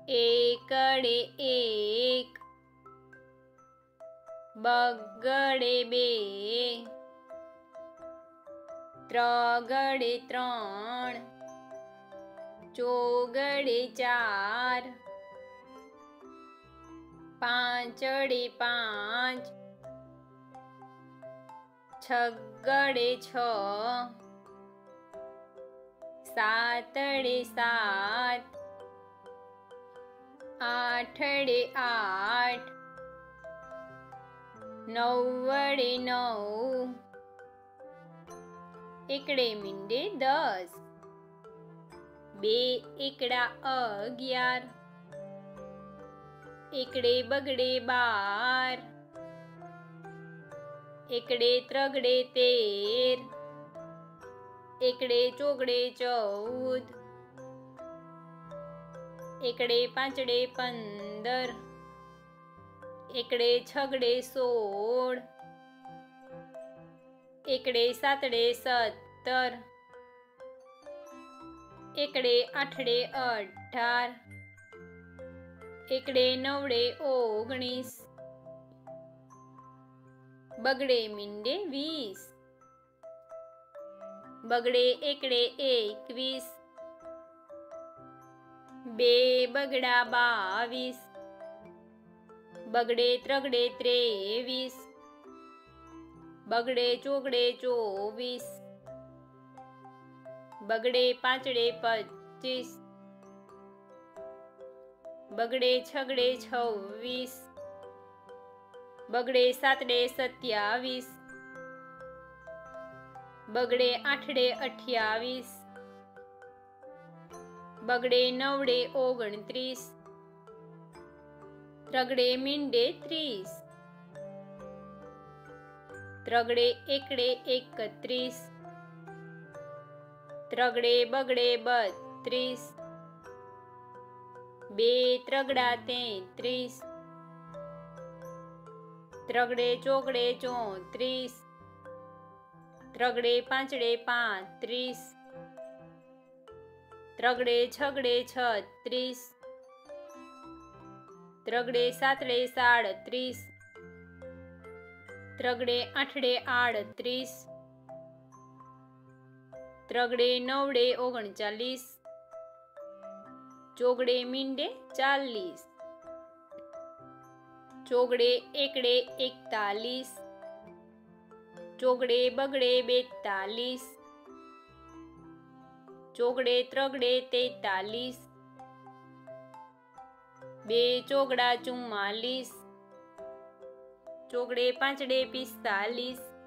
એકડે એક, બગડે બે, ત્રગડે ત્રણ, ચોગડે ચાર, પાંચડે પાંચ, છગડે છ, સાતડે સાત, આઠડે આઠ, નવડે નવ, એકડે મીંડે 10, બે એકડા 11, એકડે બગડે 12, એકડે ત્રગડે 13, એકડે ચોગડે 14, એકડે પાંચડે 15, એકડે છગડે 16, એકડે સાતડે 17, એકડે આઠડે 18, એકડે નવડે 19, બગડે મીંડે 20, બગડે એકડે 21, બે બગડા 22, બગડે ત્રગડે 23, બગડે ચોગડે 24, બગડે પાંચડે 25, બગડે છગડે 26, બગડે સાતડે 27, બગડે આઠડે 28, બગડે નવડે 29, ત્રગડે મીંડે 30, ત્રગડે એકડે 31, ત્રગડે બગડે 32, બે ત્રગડા 33, ત્રગડે ચોગડે 34, ત્રગડે પાંચડે 35, ત્રગડે છગડે 36, ત્રગડે સાતડે 37, ત્રગડે આઠડે 38, ત્રગડે નવડે 39, ચોગડે મીંડે 40, ચોગડે એકડે 41, ચોગડે બગડે 42, ચોગડે ત્રગડે 43, બે ચોગડા 44, ચોગડે પાંચડે 45,